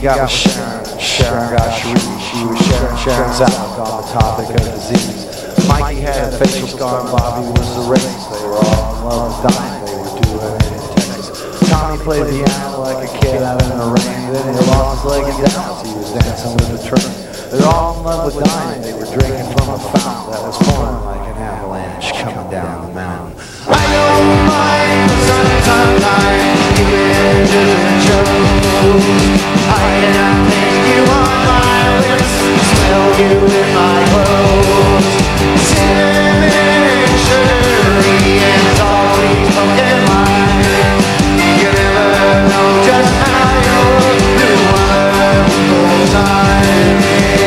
got with Sharon. Sharon got Sharif. She was sharing Sharon's outlook on the topic of disease. Mikey had a facial scar and Bobby was a racist. They were all in love with dying. They were doing it in Texas. Tommy played piano like a kid out in the rain. Then he lost his leg in Dallas. He was dancing with the train. They're all in love with dying. They were drinking from a fountain that was pouring like an avalanche coming down the mountain. I don't mind the summertime night, you images and shows. I can taste you on my lips, smell you in my clothes. Cinnamon and sugar and all these pumpkin lines. You never know just how you'll do wonderful time.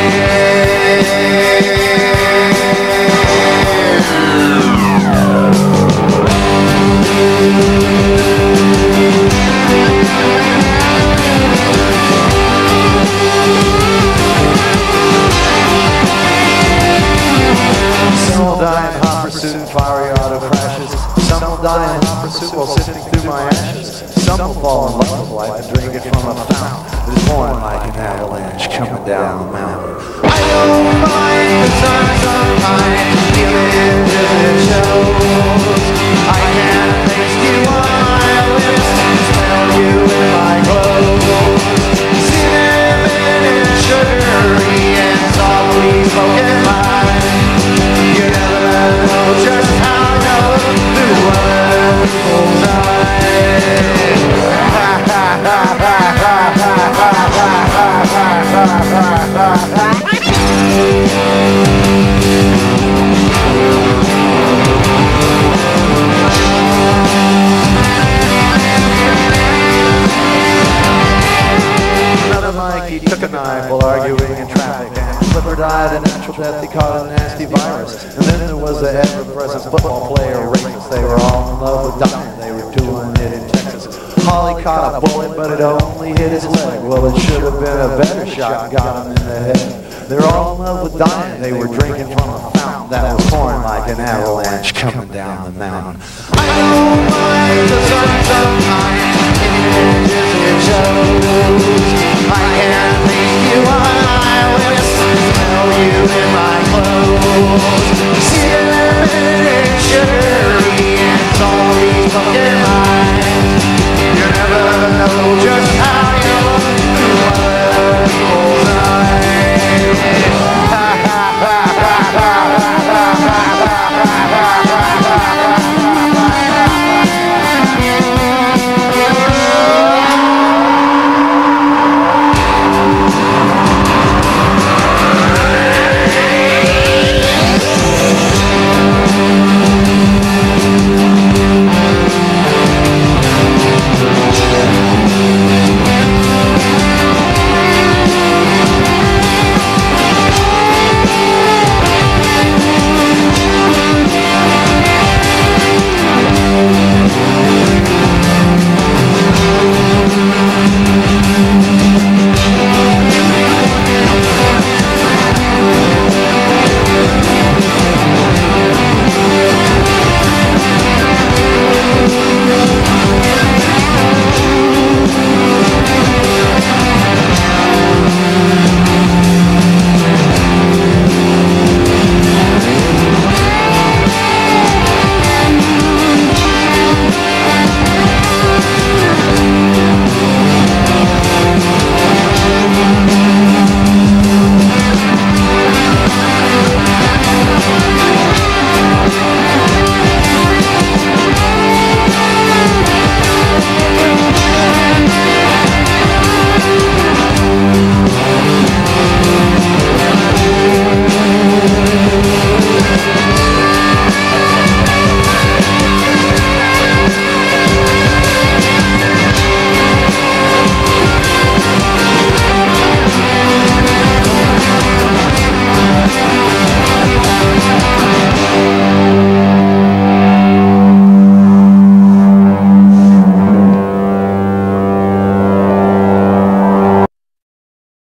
Some will die in hot pursuit and fiery auto crashes. Some will die in hot pursuit while sifting through my ashes. Some will fall in love with life and drink it from a fountain that is pouring like an avalanche coming down the mountain. I don't mind the sun sometimes, feeling as it shows. I can taste you on my lips, smell you in my clothes. Cinnamon and sugary and softly spoken lines. You never know just how you'll do wonderful time. Another Mikey took a knife while arguing in traffic and Flipper died a natural death. He caught a nasty virus. And then there was the ever-present football player rapist. They were all in love with dying. They were doing it in Texas. Holly caught a bullet, but it only hit his leg. Well, it should have been a better shot, got him in the head. They're all in love with dying. They were drinking from a fountain that was pouring like an avalanche coming down the mountain. I don't mind the sun sometimes, it shows. I can't make you